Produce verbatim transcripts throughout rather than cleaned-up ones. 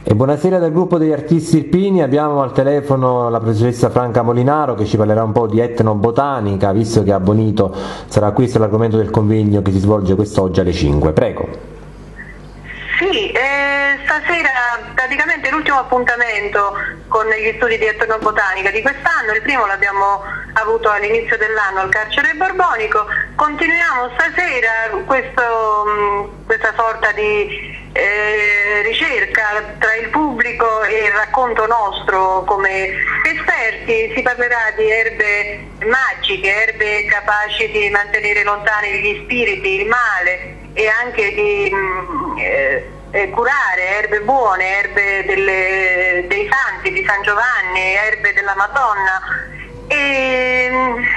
E buonasera dal gruppo degli artisti irpini, abbiamo al telefono la professoressa Franca Molinaro che ci parlerà un po' di etnobotanica, visto che a Bonito sarà questo l'argomento del convegno che si svolge quest'oggi alle cinque. Prego. Sì, eh, stasera praticamente l'ultimo appuntamento con gli studi di etnobotanica di quest'anno, il primo l'abbiamo avuto all'inizio dell'anno al carcere Borbonico, continuiamo stasera questo, questa sorta di eh, ricerca tra il pubblico e il racconto nostro come esperti. Si parlerà di erbe magiche, erbe capaci di mantenere lontani gli spiriti, il male e anche di eh, eh, curare, erbe buone, erbe delle, dei santi, di San Giovanni, erbe della Madonna. E,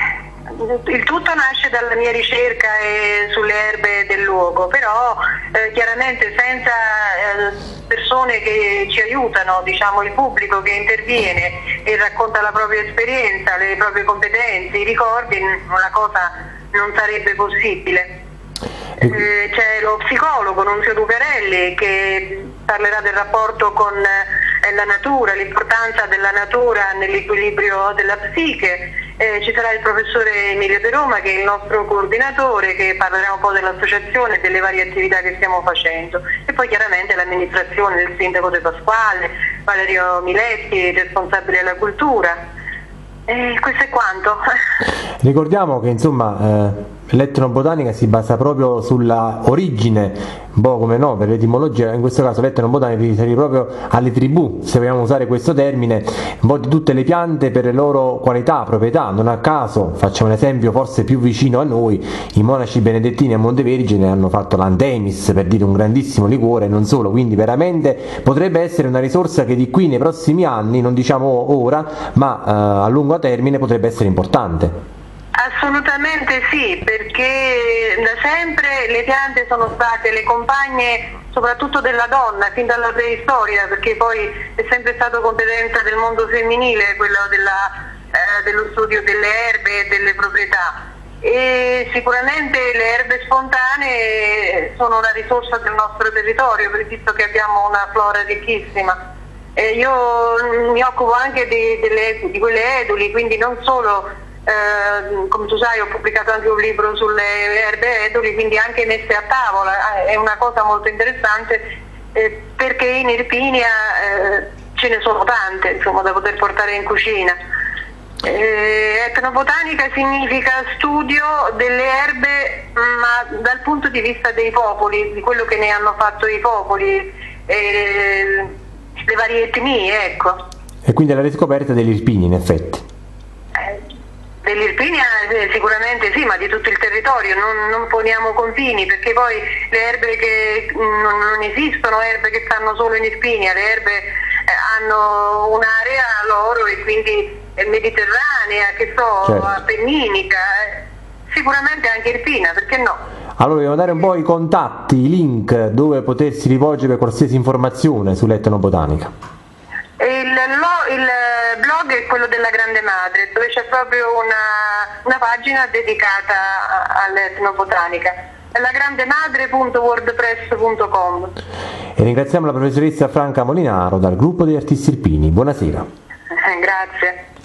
il tutto nasce dalla mia ricerca e sulle erbe del luogo, però eh, chiaramente senza eh, persone che ci aiutano, diciamo il pubblico che interviene e racconta la propria esperienza, le proprie competenze, i ricordi, una cosa non sarebbe possibile. Eh, c'è lo psicologo Nunzio Lucarelli che parlerà del rapporto con eh, la natura, l'importanza della natura nell'equilibrio della psiche. Eh, ci sarà il professore Emilio De Roma che è il nostro coordinatore, che parlerà un po' dell'associazione e delle varie attività che stiamo facendo, e poi chiaramente l'amministrazione del sindaco De Pasquale, Valerio Miletti, responsabile della cultura. E questo è quanto. Ricordiamo che insomma eh... l'etnobotanica si basa proprio sulla origine, un po' come no, per l'etimologia, in questo caso l'etnobotanica si riferisce proprio alle tribù, se vogliamo usare questo termine, un po' di tutte le piante per le loro qualità, proprietà. Non a caso, facciamo un esempio forse più vicino a noi, i monaci benedettini a Montevergine hanno fatto l'antemis, per dire un grandissimo liquore, e non solo, quindi veramente potrebbe essere una risorsa che di qui nei prossimi anni, non diciamo ora, ma eh, a lungo termine potrebbe essere importante. Assolutamente sì, perché da sempre le piante sono state le compagne soprattutto della donna, fin dalla preistoria, perché poi è sempre stato competenza del mondo femminile quello della, eh, dello studio delle erbe e delle proprietà. E sicuramente le erbe spontanee sono una risorsa del nostro territorio, visto che abbiamo una flora ricchissima. E io mi occupo anche di, delle, di quelle eduli, quindi non solo... Eh, come tu sai ho pubblicato anche un libro sulle erbe eduli, quindi anche messe a tavola è una cosa molto interessante, eh, perché in Irpinia eh, ce ne sono tante, insomma, da poter portare in cucina. Eh, etnobotanica significa studio delle erbe, ma dal punto di vista dei popoli, di quello che ne hanno fatto i popoli, eh, le varie etnie, ecco. E quindi la riscoperta degli irpini, in effetti. Dell'Irpinia eh, sicuramente sì, ma di tutto il territorio, non, non poniamo confini, perché poi le erbe che non, non esistono, erbe che stanno solo in Irpinia, le erbe eh, hanno un'area loro e quindi è mediterranea, che so, certo, appenninica, eh. Sicuramente anche Irpina, perché no? Allora dobbiamo dare un po' i contatti, i link dove potersi rivolgere per qualsiasi informazione sull'etnobotanica. Il, lo, il blog è quello della Grande Madre, dove c'è proprio una, una pagina dedicata all'etnobotanica, lagrandemadre punto wordpress punto com. E ringraziamo la professoressa Franca Molinaro dal gruppo degli artisti irpini. Buonasera. Eh, grazie.